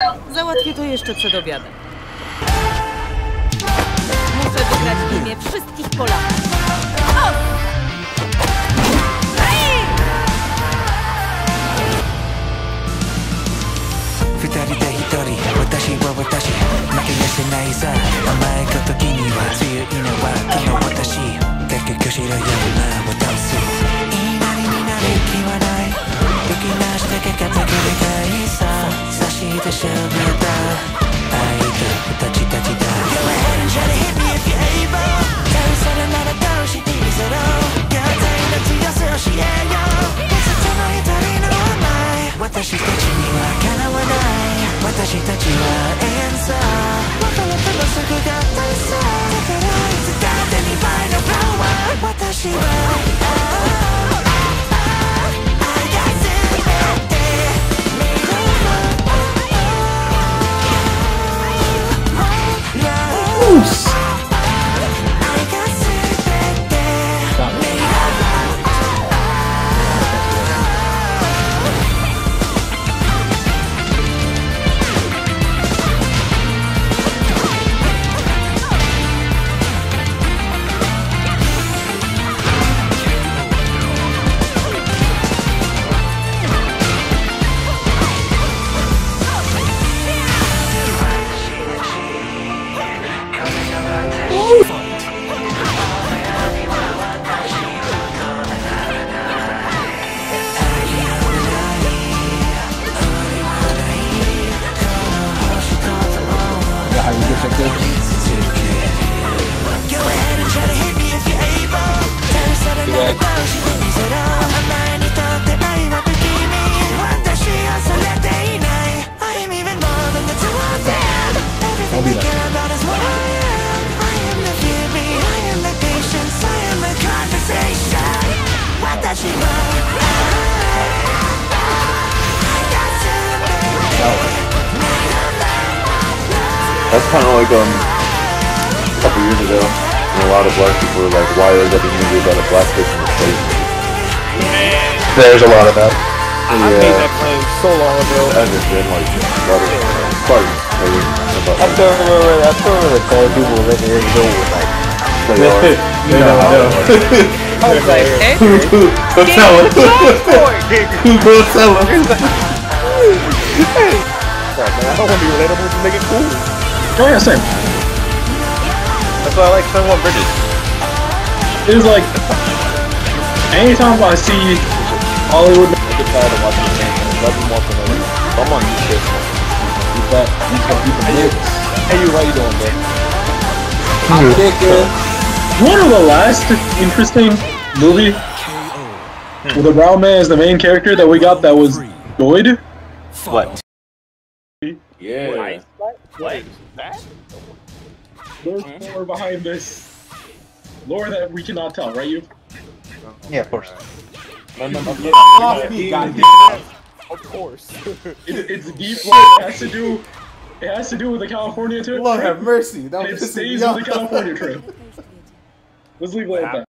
Załatwię to jeszcze przed obiadem. Muszę wygrać w imię wszystkich Polaków. That's kind of like a couple years ago, and a lot of black people were like, "Why are WWE got a black person in the face?" There's a lot of that. I made that claim so long ago. And there's been like a lot of parties. I still remember the calling people living here to go with like. I was like, hey, go tell him. Go tell him. Hey, man, I don't want to be relatable. Just make it cool. Oh yeah, same. That's why I like 21 Bridges. It was like, anytime I see Hollywood, I get tired of watching the game. Nothing more than that. I'm on new shit. Hey, you, how you doing, bro? I'm Tekken. One of the last interesting movie with a brown man as the main character that we got that was good. What? Yeah. What? That? There's more behind this lore that we cannot tell, right? You? Yeah, of course. No. Of course. It's deep. Like, it has to do with the California trip. Lord have mercy. That It was stays with the California trip. Let's leave it like that.